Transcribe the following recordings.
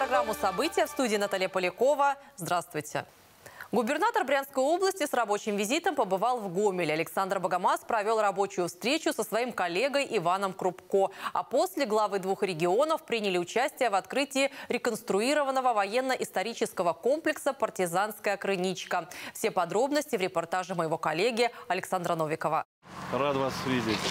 программу «События». В студии Наталья Полякова. Здравствуйте. Губернатор Брянской области с рабочим визитом побывал в Гомеле. Александр Богомаз провел рабочую встречу со своим коллегой Иваном Крупко. А после главы двух регионов приняли участие в открытии реконструированного военно-исторического комплекса «Партизанская Крыничка». Все подробности в репортаже моего коллеги Александра Новикова. Рад вас видеть,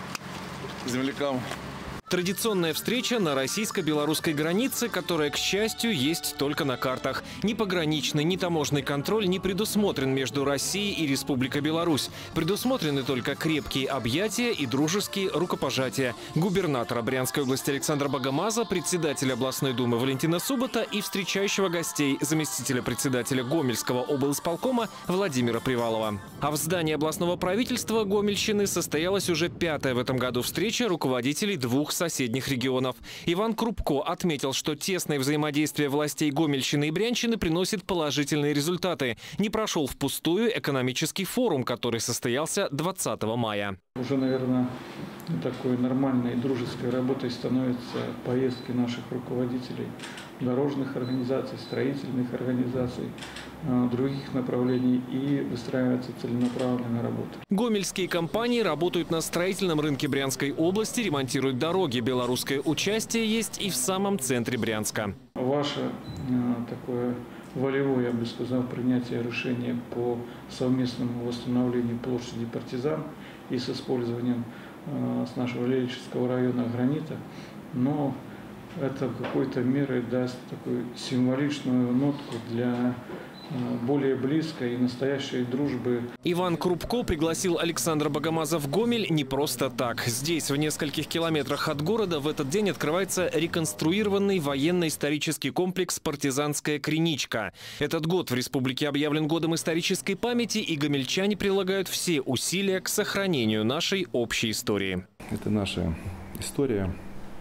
землякам. Традиционная встреча на российско-белорусской границе, которая, к счастью, есть только на картах. Ни пограничный, ни таможенный контроль не предусмотрен между Россией и Республикой Беларусь. Предусмотрены только крепкие объятия и дружеские рукопожатия. Губернатора Брянской области Александра Богомаза, председателя областной думы Валентина Субота и встречающего гостей заместителя председателя Гомельского облисполкома Владимира Привалова. А в здании областного правительства Гомельщины состоялась уже 5-я в этом году встреча руководителей двух соседних регионов. Иван Крупко отметил, что тесное взаимодействие властей Гомельщины и Брянщины приносит положительные результаты. Не прошел впустую экономический форум, который состоялся 20 мая. Уже, наверное, такой нормальной дружеской работой становятся поездки наших руководителей дорожных организаций, строительных организаций, других направлений, и выстраивается целенаправленная работа. Гомельские компании работают на строительном рынке Брянской области, ремонтируют дороги. Белорусское участие есть и в самом центре Брянска. Ваше такое волевое, я бы сказал, принятие решения по совместному восстановлению площади Партизан и с использованием с нашего Лелечевского района гранита, но это в какой-то мере даст такую символичную нотку для более близкой и настоящей дружбы. Иван Крупко пригласил Александра Богомаза в Гомель не просто так. Здесь, в нескольких километрах от города, в этот день открывается реконструированный военно-исторический комплекс «Партизанская Крыничка». Этот год в республике объявлен годом исторической памяти, и гомельчане прилагают все усилия к сохранению нашей общей истории. Это наша история,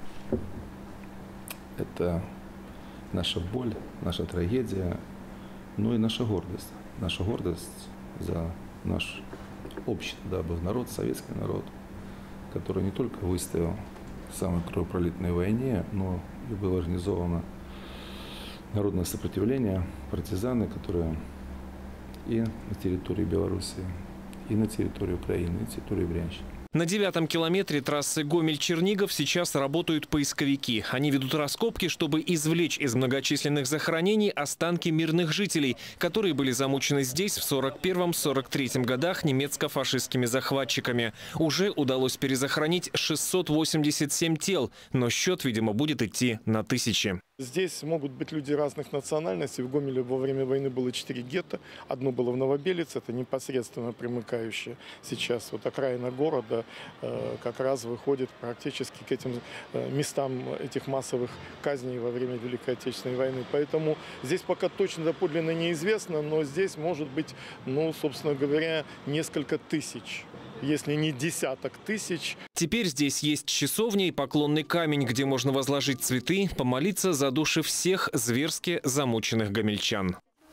это наша боль, наша трагедия. Ну и наша гордость. Наша гордость за наш общий народ, советский народ, который не только выстоял в самой кровопролитной войне, но и было организовано народное сопротивление, партизаны, которые и на территории Беларуси, и на территории Украины, и на территории Брянщины. На 9-м километре трассы Гомель-Чернигов сейчас работают поисковики. Они ведут раскопки, чтобы извлечь из многочисленных захоронений останки мирных жителей, которые были замучены здесь в 41-43 годах немецко-фашистскими захватчиками. Уже удалось перезахоронить 687 тел, но счет, видимо, будет идти на тысячи. Здесь могут быть люди разных национальностей. В Гомеле во время войны было 4 гетто. Одно было в Новобелице, это непосредственно примыкающее сейчас вот окраина города, как раз выходит практически к этим местам этих массовых казней во время Великой Отечественной войны. Поэтому здесь пока точно доподлинно неизвестно, но здесь может быть, ну, собственно говоря, несколько тысяч, если не десяток тысяч. Теперь здесь есть часовня и поклонный камень, где можно возложить цветы, помолиться за души всех зверски замученных гомельчан.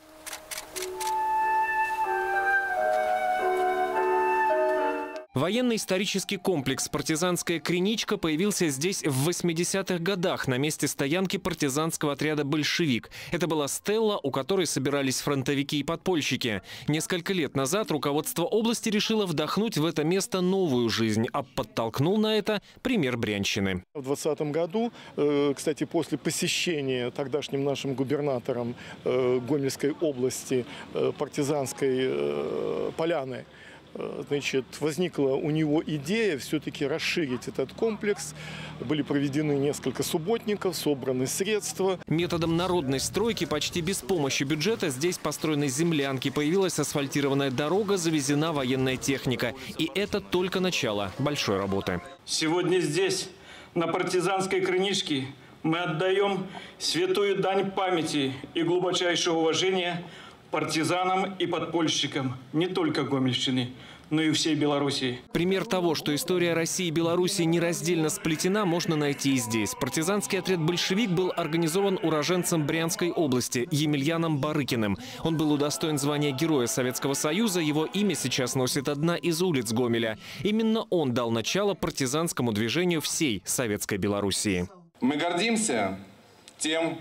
Военно-исторический комплекс «Партизанская Крыничка» появился здесь в 80-х годах на месте стоянки партизанского отряда «Большевик». Это была стелла, у которой собирались фронтовики и подпольщики. Несколько лет назад руководство области решило вдохнуть в это место новую жизнь, а подтолкнул на это пример Брянщины. В 2020 году, кстати, после посещения тогдашним нашим губернатором Гомельской области партизанской поляны, значит, возникла у него идея все-таки расширить этот комплекс. Были проведены несколько субботников, собраны средства. Методом народной стройки почти без помощи бюджета здесь построены землянки, появилась асфальтированная дорога, завезена военная техника. И это только начало большой работы. Сегодня здесь, на партизанской Крыничке, мы отдаем святую дань памяти и глубочайшего уважения партизанам и подпольщикам не только Гомельщины, но и всей Белоруссии. Пример того, что история России и Беларуси нераздельно сплетена, можно найти и здесь. Партизанский отряд «Большевик» был организован уроженцем Брянской области Емельяном Барыкиным. Он был удостоен звания Героя Советского Союза. Его имя сейчас носит одна из улиц Гомеля. Именно он дал начало партизанскому движению всей советской Белоруссии. Мы гордимся тем,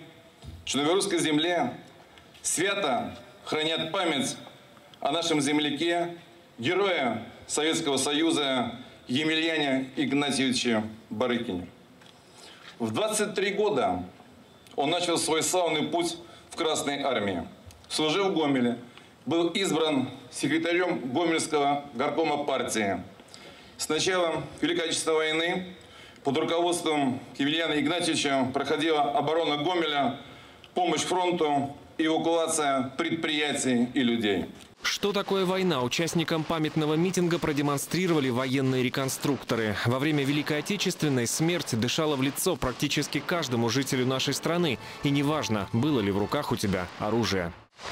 что на белорусской земле свято хранят память о нашем земляке, герое Советского Союза Емельяне Игнатьевиче Барыкине. В 23 года он начал свой славный путь в Красной армии. Служил в Гомеле, был избран секретарем Гомельского горкома партии. С началом Великой Отечественной войны под руководством Емельяна Игнатьевича проходила оборона Гомеля, помощь фронту, эвакуация предприятий и людей. Что такое война, участникам памятного митинга продемонстрировали военные реконструкторы. Во время Великой Отечественной смерть дышала в лицо практически каждому жителю нашей страны. И неважно, было ли в руках у тебя оружие.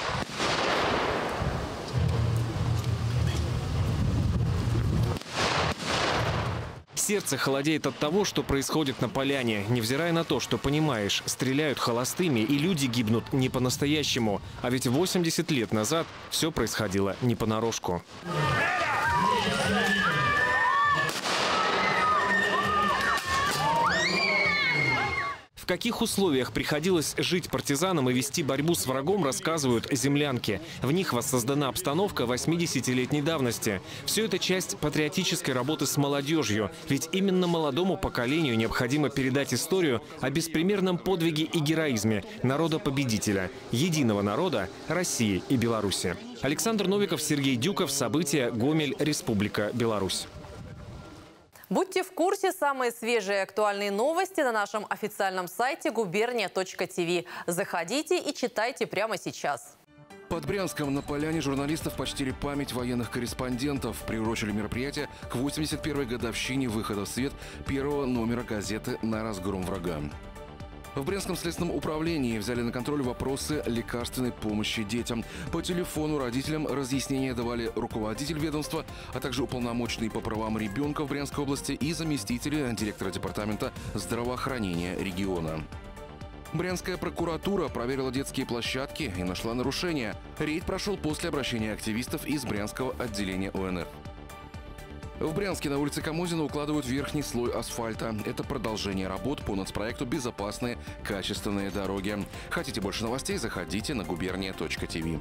Сердце холодеет от того, что происходит на поляне. Невзирая на то, что, понимаешь, стреляют холостыми и люди гибнут не по-настоящему. А ведь 80 лет назад все происходило не понарошку. В каких условиях приходилось жить партизанам и вести борьбу с врагом, рассказывают землянки. В них воссоздана обстановка 80-летней давности. Все это часть патриотической работы с молодежью. Ведь именно молодому поколению необходимо передать историю о беспримерном подвиге и героизме народа-победителя, единого народа России и Беларуси. Александр Новиков, Сергей Дюков. События. Гомель, Республика Беларусь. Будьте в курсе, самые свежие и актуальные новости на нашем официальном сайте gubernia.tv. Заходите и читайте прямо сейчас. Под Брянском на поляне журналистов почтили память военных корреспондентов. Приурочили мероприятие к 81-й годовщине выхода в свет первого номера газеты «На разгром врага». В Брянском следственном управлении взяли на контроль вопросы лекарственной помощи детям. По телефону родителям разъяснения давали руководитель ведомства, а также уполномоченный по правам ребенка в Брянской области и заместители директора департамента здравоохранения региона. Брянская прокуратура проверила детские площадки и нашла нарушения. Рейд прошел после обращения активистов из Брянского отделения ОНФ. В Брянске на улице Камузина укладывают верхний слой асфальта. Это продолжение работ по нацпроекту «Безопасные, качественные дороги». Хотите больше новостей? Заходите на gubernia.tv.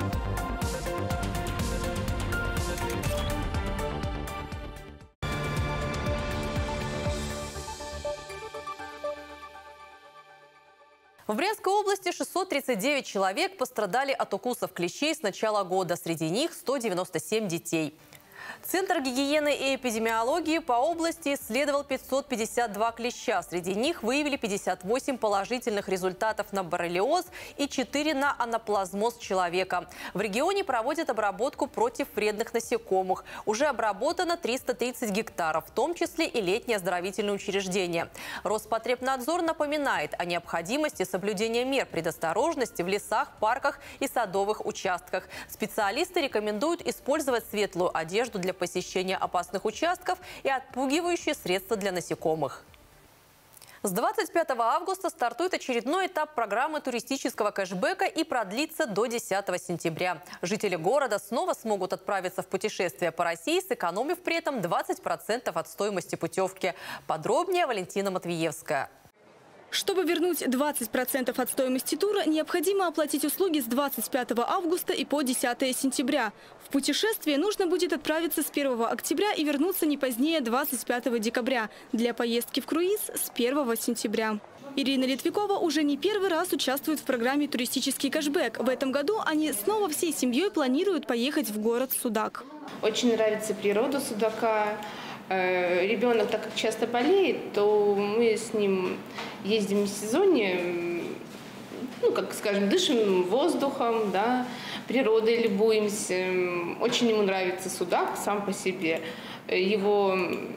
В Брянской области 639 человек пострадали от укусов клещей с начала года. Среди них 197 детей. Центр гигиены и эпидемиологии по области исследовал 552 клеща. Среди них выявили 58 положительных результатов на боррелиоз и 4 на анаплазмоз человека. В регионе проводят обработку против вредных насекомых. Уже обработано 330 гектаров, в том числе и летние оздоровительные учреждения. Роспотребнадзор напоминает о необходимости соблюдения мер предосторожности в лесах, парках и садовых участках. Специалисты рекомендуют использовать светлую одежду для посещения опасных участков и отпугивающие средства для насекомых. С 25 августа стартует очередной этап программы туристического кэшбэка и продлится до 10 сентября. Жители города снова смогут отправиться в путешествие по России, сэкономив при этом 20% от стоимости путевки. Подробнее Валентина Матвиевская. Чтобы вернуть 20% от стоимости тура, необходимо оплатить услуги с 25 августа и по 10 сентября. В путешествие нужно будет отправиться с 1 октября и вернуться не позднее 25 декабря. Для поездки в круиз с 1 сентября. Ирина Литвикова уже не первый раз участвует в программе «Туристический кэшбэк». В этом году они снова всей семьей планируют поехать в город Судак. Очень нравится природа Судака. Ребенок, так как часто болеет, то мы с ним ездим в сезоне, как скажем, дышим воздухом, да, природой любуемся. Очень ему нравится Судак сам по себе. Его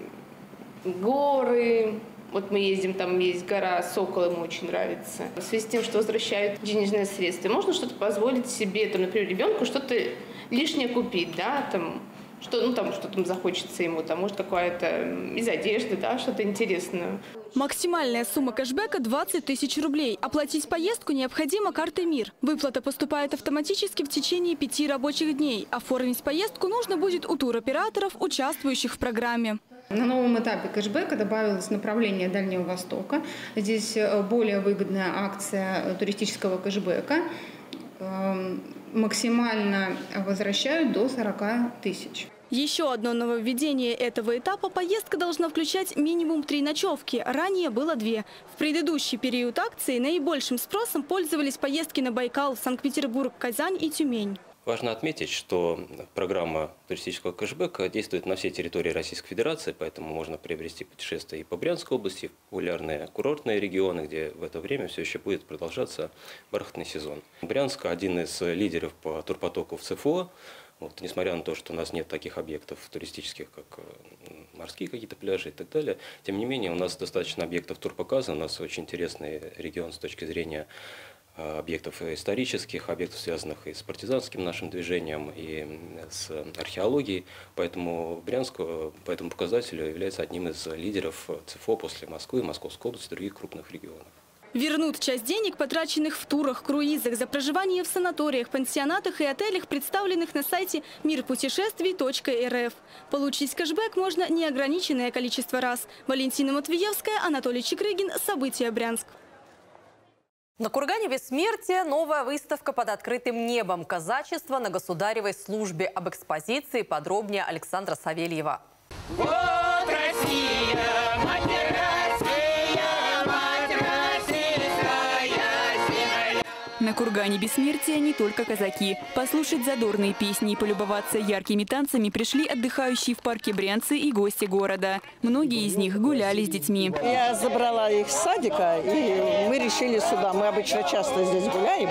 горы, вот мы ездим, там есть гора Сокол, ему очень нравится. В связи с тем, что возвращают денежные средства, можно что-то позволить себе, там, например, ребенку что-то лишнее купить, да, там, что там захочется ему, там, может, какая-то из одежды, да, что-то интересное. Максимальная сумма кэшбэка – 20 тысяч рублей. Оплатить поездку необходимо картой МИР. Выплата поступает автоматически в течение 5 рабочих дней. Оформить поездку нужно будет у туроператоров, участвующих в программе. На новом этапе кэшбэка добавилось направление Дальнего Востока. Здесь более выгодная акция туристического кэшбэка. Максимально возвращают до 40 тысяч. Еще одно нововведение этого этапа – поездка должна включать минимум 3 ночевки. Ранее было 2. В предыдущий период акции наибольшим спросом пользовались поездки на Байкал, Санкт-Петербург, Казань и Тюмень. Важно отметить, что программа туристического кэшбэка действует на всей территории Российской Федерации, поэтому можно приобрести путешествия и по Брянской области, в популярные курортные регионы, где в это время все еще будет продолжаться бархатный сезон. Брянск – один из лидеров по турпотоку в ЦФО. Вот, несмотря на то, что у нас нет таких объектов туристических, как морские какие-то пляжи и так далее, тем не менее у нас достаточно объектов турпоказа, у нас очень интересный регион с точки зрения объектов исторических, объектов, связанных и с партизанским нашим движением, и с археологией. Поэтому Брянск по этому показателю является одним из лидеров ЦФО после Москвы, Московской области и других крупных регионов. Вернут часть денег, потраченных в турах, круизах, за проживание в санаториях, пансионатах и отелях, представленных на сайте мирпутешествий.рф. Получить кэшбэк можно неограниченное количество раз. Валентина Матвеевская, Анатолий Чекрыгин. События, Брянск. На кургане Бессмертия новая выставка под открытым небом. Казачество на государевой службе. Об экспозиции подробнее Александра Савельева. Вот Россия, мать Россия, мать российская земля. На кургане Бессмертия не только казаки. Послушать задорные песни и полюбоваться яркими танцами пришли отдыхающие в парке брянцы и гости города. Многие из них гуляли с детьми. Я забрала их с садика, и мы решили сюда. Мы обычно часто здесь гуляем.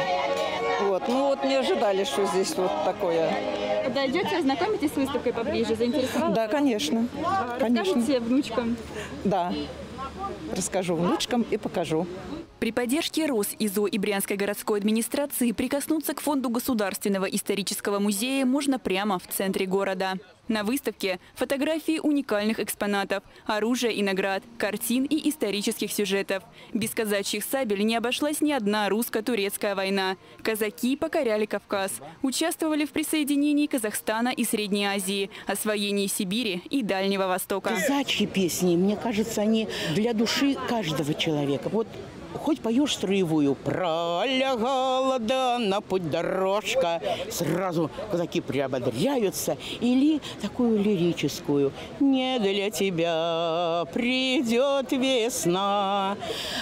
Не ожидали, что здесь вот такое. Подойдете, ознакомитесь с выставкой поближе, заинтересовало? Да, конечно. Расскажите внучкам? Да, расскажу внучкам и покажу. При поддержке РосИЗО и Брянской городской администрации прикоснуться к фонду Государственного исторического музея можно прямо в центре города. На выставке фотографии уникальных экспонатов, оружия и наград, картин и исторических сюжетов. Без казачьих сабель не обошлась ни одна русско-турецкая война. Казаки покоряли Кавказ, участвовали в присоединении Казахстана и Средней Азии, освоении Сибири и Дальнего Востока. Казачьи песни, мне кажется, они для души каждого человека. Хоть поешь строевую, пролягала на путь дорожка, сразу казаки приободряются. Или такую лирическую: не для тебя придет весна.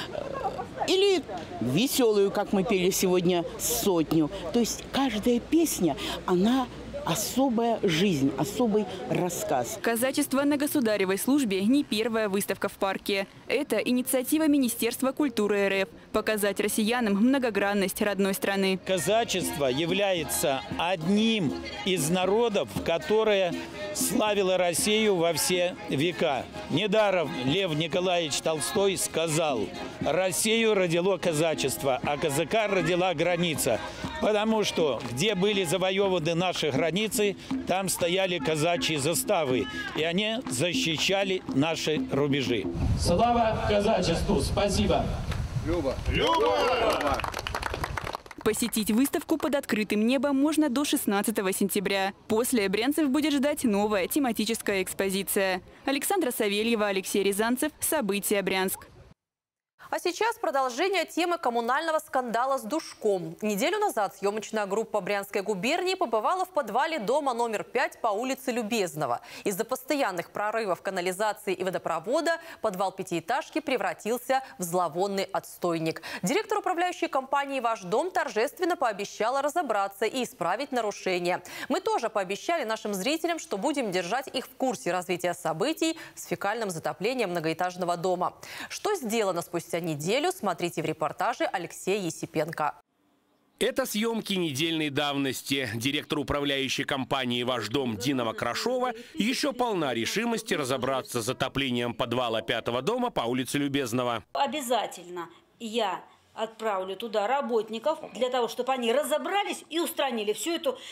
Или веселую, как мы пели сегодня, сотню. То есть каждая песня, она особая жизнь, особый рассказ. Казачество на государевой службе – не первая выставка в парке. Это инициатива Министерства культуры РФ – показать россиянам многогранность родной страны. Казачество является одним из народов, которое славило Россию во все века. Недаром Лев Николаевич Толстой сказал: «Россию родило казачество, а казака родила граница». Потому что где были завоеваны наши границы, там стояли казачьи заставы, и они защищали наши рубежи. Слава казачеству! Спасибо! Люба! Люба! Посетить выставку под открытым небом можно до 16 сентября. После брянцев будет ждать новая тематическая экспозиция. Александра Савельева, Алексей Рязанцев. События, Брянск. А сейчас продолжение темы коммунального скандала с душком. Неделю назад съемочная группа Брянской губернии побывала в подвале дома номер 5 по улице Любезного. Из-за постоянных прорывов канализации и водопровода подвал пятиэтажки превратился в зловонный отстойник. Директор управляющей компании «Ваш дом» торжественно пообещала разобраться и исправить нарушения. Мы тоже пообещали нашим зрителям, что будем держать их в курсе развития событий с фекальным затоплением многоэтажного дома. Что сделано спустя неделю, смотрите в репортаже Алексея Есипенко. Это съемки недельной давности. Директор управляющей компании «Ваш дом» Дина Макрашова еще полна решимости разобраться с затоплением подвала 5-го дома по улице Любезного. Обязательно я отправлю туда работников для того, чтобы они разобрались и устранили всю эту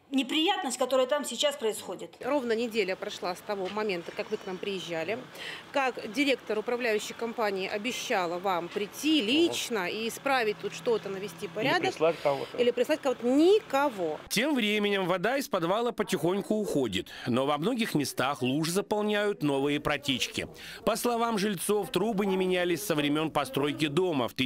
неприятность, которая там сейчас происходит. Ровно неделя прошла с того момента, как вы к нам приезжали, как директор управляющей компании обещала вам прийти лично и исправить тут что-то, навести порядок. Или прислать кого-то. Или прислать кого-то. Никого. Тем временем вода из подвала потихоньку уходит, но во многих местах лужи заполняют новые протечки. По словам жильцов, трубы не менялись со времен постройки дома в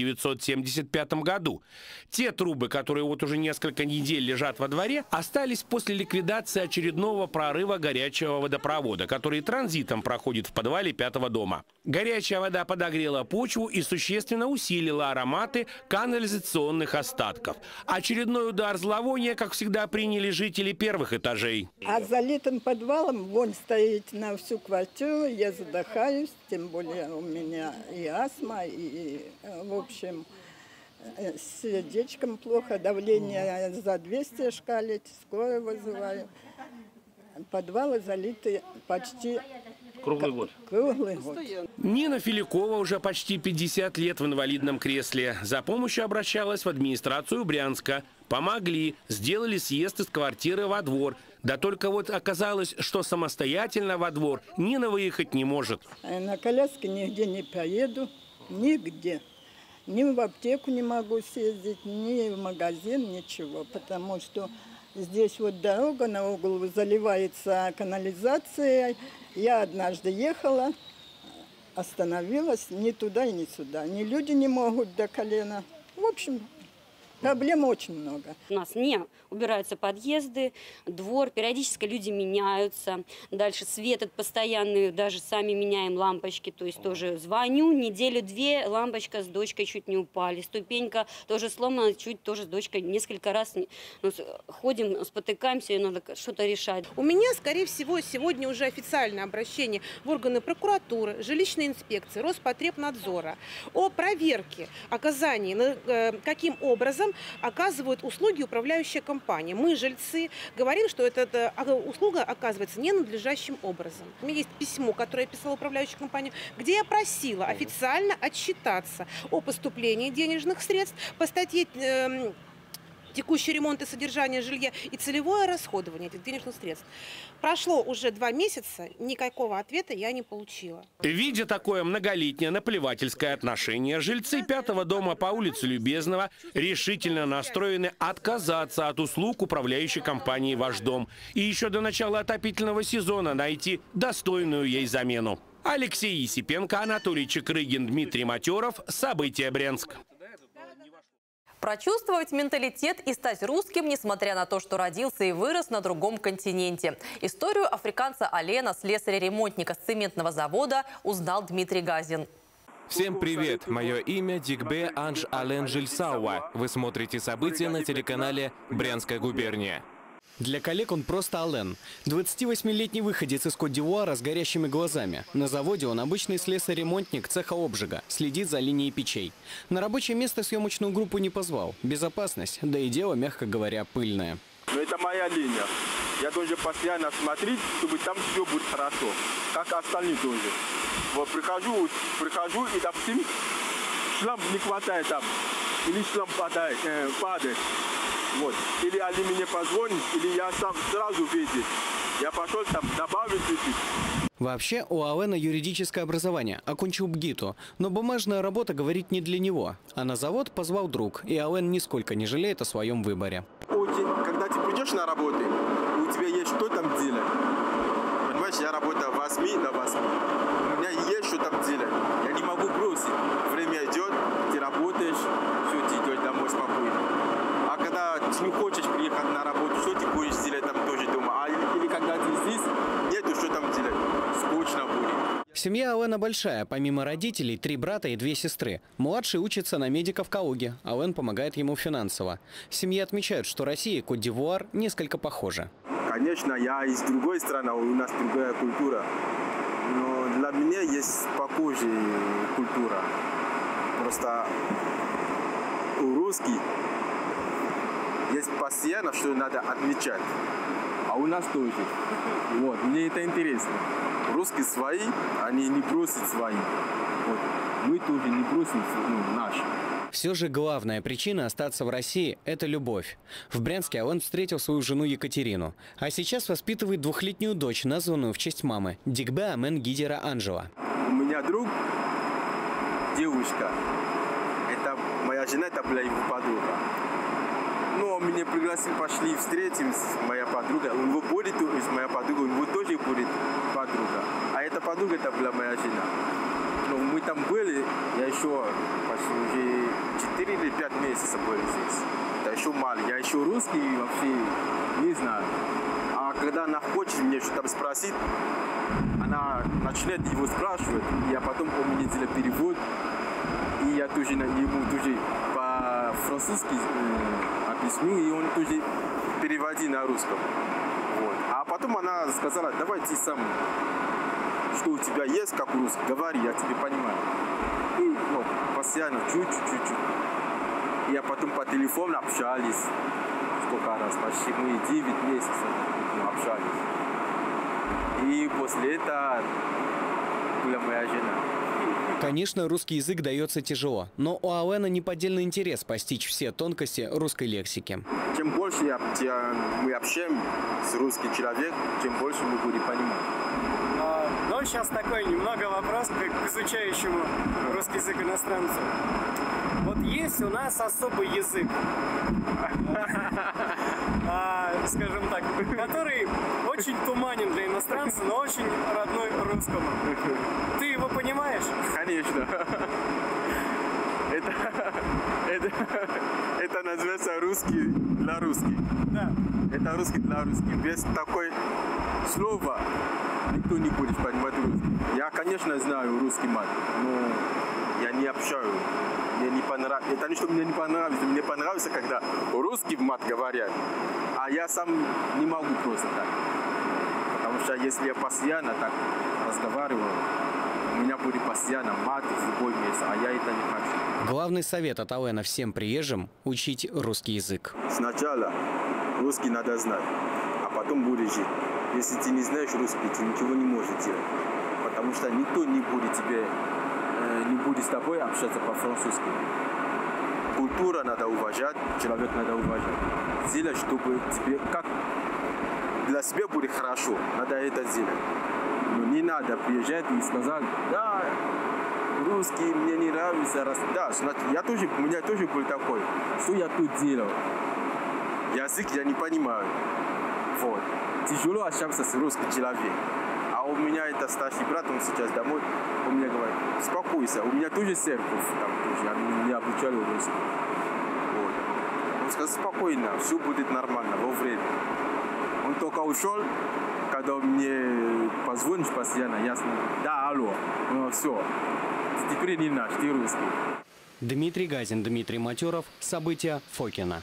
1975 году. Те трубы, которые вот уже несколько недель лежат во дворе, остались после ликвидации очередного прорыва горячего водопровода, который транзитом проходит в подвале 5-го дома. Горячая вода подогрела почву и существенно усилила ароматы канализационных остатков. Очередной удар зловония, как всегда, приняли жители первых этажей. А залитым подвалом вонь стоит на всю квартиру, я задыхаюсь, тем более у меня и астма, и в общем... С сердечком плохо, давление за 200 шкалит, скорую вызываю. Подвалы залиты почти круглый год. Круглый год. Нина Филикова уже почти 50 лет в инвалидном кресле. За помощью обращалась в администрацию Брянска. Помогли, сделали съезд из квартиры во двор. Да только вот оказалось, что самостоятельно во двор Нина выехать не может. На коляске нигде не поеду, нигде. Ни в аптеку не могу съездить, ни в магазин, ничего, потому что здесь вот дорога на угол заливается канализацией. Я однажды ехала, остановилась ни туда и ни сюда. Ни люди не могут до колена. В общем, проблем очень много. У нас не убираются подъезды, двор, периодически люди меняются. Дальше свет этот постоянный, даже сами меняем лампочки. То есть тоже звоню, неделю-две, лампочка с дочкой чуть не упали. Ступенька тоже сломана, чуть тоже с дочкой несколько раз ходим, спотыкаемся, и надо что-то решать. У меня, скорее всего, сегодня уже официальное обращение в органы прокуратуры, жилищной инспекции, Роспотребнадзора о проверке оказания, каким образом оказывают услуги управляющая компания. Мы, жильцы, говорим, что эта услуга оказывается ненадлежащим образом. У меня есть письмо, которое я писала управляющей компании, где я просила официально отчитаться о поступлении денежных средств по статье текущий ремонт и содержание жилья и целевое расходование этих денежных средств. Прошло уже 2 месяца, никакого ответа я не получила. Видя такое многолетнее наплевательское отношение, жильцы 5-го дома по улице Любезного решительно настроены отказаться от услуг управляющей компании «Ваш дом» и еще до начала отопительного сезона найти достойную ей замену. Алексей Есипенко, Анатолий Чекрыгин, Дмитрий Матеров. События Брянск. Прочувствовать менталитет и стать русским, несмотря на то, что родился и вырос на другом континенте. Историю африканца Алена, слесаря-ремонтника с цементного завода, узнал Дмитрий Газин. Всем привет! Мое имя Дигбе Анж Ален Жильсауа. Вы смотрите события на телеканале «Брянская губерния». Для коллег он просто Ален. 28-летний выходец из Кот-д'Ивуара с горящими глазами. На заводе он обычный слесарь-ремонтник цеха обжига, следит за линией печей. На рабочее место съемочную группу не позвал. Безопасность, да и дело, мягко говоря, пыльное. Но это моя линия. Я должен постоянно смотреть, чтобы там все будет хорошо. Как остальные тоже. Вот прихожу и, допустим, шлам не хватает там. Или шлам падает. Вот. Или они мне позвонят, или я сам сразу видел. Я пошел там добавить чуть-чуть. Вообще, у Алена юридическое образование, окончил БГИТу. Но бумажная работа говорит не для него. А на завод позвал друг, и Ален нисколько не жалеет о своем выборе. Когда ты придешь на работу, у тебя есть что там делать. Понимаешь, я работаю 8 на 8. У меня есть что там делать. Я не могу бросить. Время идет, ты работаешь, все, ты идешь домой спокойно. А когда ты не хочешь приехать на работу, что ты будешь делать там тоже дома? Или когда ты здесь, нету что там делать. Скучно будет. Семья Алена большая. Помимо родителей, 3 брата и 2 сестры. Младший учится на медика в Калуге. Ален помогает ему финансово. Семьи отмечают, что Россия и Кот-д'Ивуар несколько похожи. Конечно, я из другой страны, у нас другая культура. Но для меня есть похожая культура. Просто у русских есть постоянно, что надо отмечать. А у нас тоже. Вот, мне это интересно. Русские свои, они не бросят свои. Вот. Мы тоже не бросим наши. Все же главная причина остаться в России – это любовь. В Брянске Ален встретил свою жену Екатерину. А сейчас воспитывает двухлетнюю дочь, названную в честь мамы – Дигбе Амен Гидера Анжела. У меня друг, девушка. Это моя жена, это была его подруга. Ну, он меня пригласил, пошли встретимся, моя подруга. У него будет моя подруга, у него тоже будет подруга. А эта подруга, это была моя жена. Но мы там были, я еще почти уже 4 или 5 месяцев были здесь. Это еще мало, я еще русский вообще не знаю. А когда она хочет мне что-то спросить, она начинает его спрашивать, и потом он мне делает перевод. И я тоже ему тоже по-французски объясню, и он тоже переводит на русском. Вот. А потом она сказала, давай ты сам, что у тебя есть, как русский, говори, я тебе понимаю. И постоянно, чуть-чуть. И потом по телефону общались. Сколько раз, почти мы 9 месяцев общались. И после этого была моя жена. Конечно, русский язык дается тяжело, но у Алена неподдельный интерес постичь все тонкости русской лексики. Чем больше мы общаемся с русским человеком, тем больше мы будем понимать. Но сейчас такой немного вопрос к изучающему русский язык иностранцу. Вот есть у нас особый язык, скажем так, который очень туманен для иностранца, но очень родной русскому. Ты его понимаешь? Конечно. Это называется русский для русских. Да. Это русский для русских. Без такой слова никто не будет понимать русский. Я, конечно, знаю русский мат, но я не общаю. Мне не понравится. Это не что мне не понравится. Мне понравится, когда русский мат говорят, а я сам не могу просто так. Потому что если я постоянно так разговариваю, у меня будет постоянно мат в любой месте, а я это не хочу. Главный совет от Алена всем приезжим – учить русский язык. Сначала русский надо знать, а потом будешь жить. Если ты не знаешь русский, ты ничего не можешь делать. Потому что никто не будет с тобой общаться по-французски. Культура надо уважать, человек надо уважать. Делать, чтобы тебе как для себя будет хорошо, надо это делать. Но не надо приезжать и сказать, да, русский мне не нравится. Да, у меня тоже был такой, что я тут делал. Язык я не понимаю. Вот. Тяжело общаться с русским человеком. А у меня это старший брат, он сейчас домой, он мне говорит, успокойся, у меня тоже церковь там тоже, они меня обучали русский. Вот. Он сказал, спокойно, все будет нормально, во время. Он только ушел, когда мне позвонишь постоянно, ясно, да, алло, ну все, теперь не наш, ты русский. Дмитрий Газин, Дмитрий Матеров. События Фокина.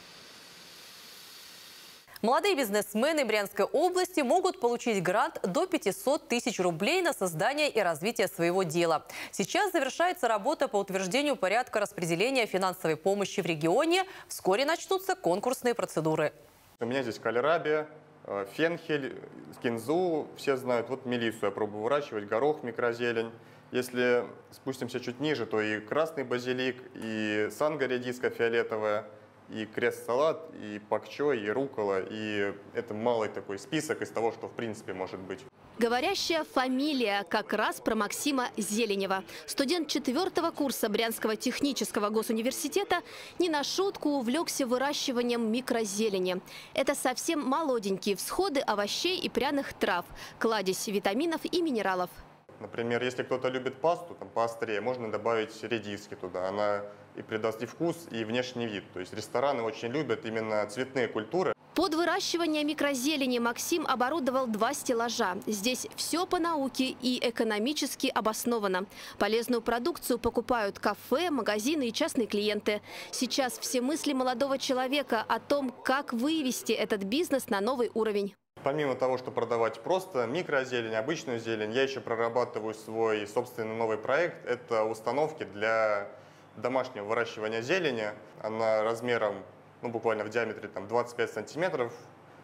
Молодые бизнесмены Брянской области могут получить грант до 500 тысяч рублей на создание и развитие своего дела. Сейчас завершается работа по утверждению порядка распределения финансовой помощи в регионе. Вскоре начнутся конкурсные процедуры. У меня здесь кальраби, фенхель, кинзу, все знают. Вот мелиссу я пробую выращивать, горох, микрозелень. Если спустимся чуть ниже, то и красный базилик, и санга редиска фиолетовая, и крест-салат, и пакчо, и рукола. И это малый такой список из того, что в принципе может быть. Говорящая фамилия как раз про Максима Зеленева. Студент 4-го курса Брянского технического госуниверситета не на шутку увлекся выращиванием микрозелени. Это совсем молоденькие всходы овощей и пряных трав, кладезь витаминов и минералов. Например, если кто-то любит пасту, там, поострее, можно добавить редиски туда. Она и придаст и вкус, и внешний вид. То есть рестораны очень любят именно цветные культуры. Под выращивание микрозелени Максим оборудовал 2 стеллажа. Здесь все по науке и экономически обосновано. Полезную продукцию покупают кафе, магазины и частные клиенты. Сейчас все мысли молодого человека о том, как вывести этот бизнес на новый уровень. Помимо того, что продавать просто микрозелень, обычную зелень, я еще прорабатываю свой собственный новый проект. Это установки для домашнего выращивания зелени. Она размером, буквально в диаметре 25 сантиметров.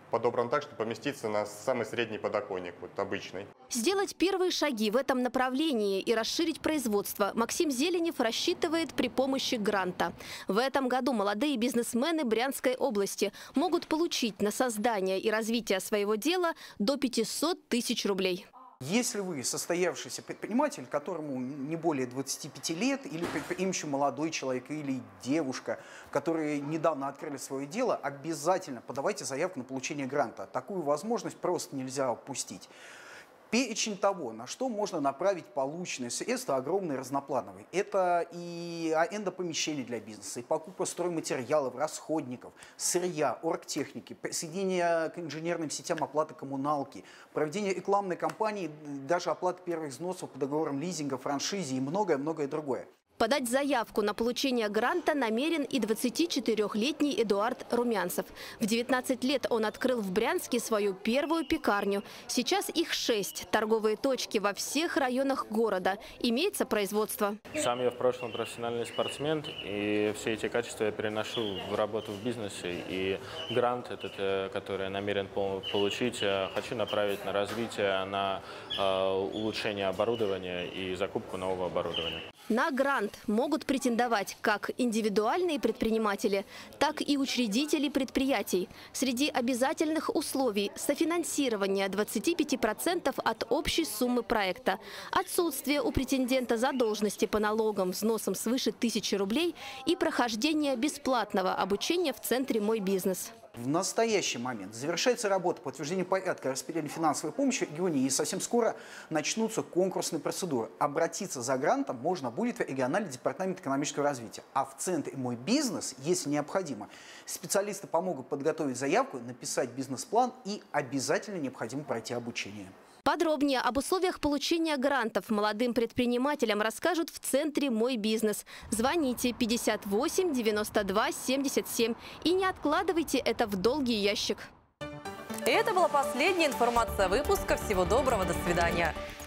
подобран так, чтобы поместиться на самый средний подоконник, вот обычный. Сделать первые шаги в этом направлении и расширить производство Максим Зеленев рассчитывает при помощи гранта. В этом году молодые бизнесмены Брянской области могут получить на создание и развитие своего дела до 500 тысяч рублей. Если вы состоявшийся предприниматель, которому не более 25 лет, или предприимчивый молодой человек, или девушка, которые недавно открыли свое дело, обязательно подавайте заявку на получение гранта. Такую возможность просто нельзя упустить. Перечень того, на что можно направить полученные средства, огромный, разноплановый. Это и аренда помещений для бизнеса, и покупка стройматериалов, расходников, сырья, оргтехники, присоединение к инженерным сетям оплаты коммуналки, проведение рекламной кампании, даже оплата первых взносов по договорам лизинга, франшизе и многое-многое другое. Подать заявку на получение гранта намерен и 24-летний Эдуард Румянцев. В 19 лет он открыл в Брянске свою первую пекарню. Сейчас их 6 торговые точки во всех районах города. Имеется производство. Сам я в прошлом профессиональный спортсмен, и все эти качества я переношу в работу в бизнесе. И грант, этот, который я намерен получить, хочу направить на развитие, на улучшение оборудования и закупку нового оборудования. На грант могут претендовать как индивидуальные предприниматели, так и учредители предприятий. Среди обязательных условий – софинансирование 25% от общей суммы проекта, отсутствие у претендента задолженности по налогам, взносам свыше 1000 рублей и прохождение бесплатного обучения в центре «Мой бизнес». В настоящий момент завершается работа по утверждению порядка распределения финансовой помощи в регионе, и совсем скоро начнутся конкурсные процедуры. Обратиться за грантом можно будет в региональный департамент экономического развития. А в центре «Мой бизнес», если необходимо, специалисты помогут подготовить заявку, написать бизнес-план и обязательно необходимо пройти обучение. Подробнее об условиях получения грантов молодым предпринимателям расскажут в центре «Мой бизнес». Звоните 58 92 77 и не откладывайте это в долгий ящик. И это была последняя информация выпуска. Всего доброго, до свидания.